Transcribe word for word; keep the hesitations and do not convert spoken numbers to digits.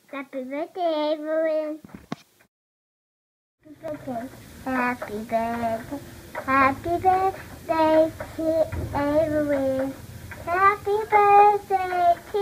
Happy birthday, everyone. Happy birthday. Happy birthday. Happy birthday to everyone. Happy birthday to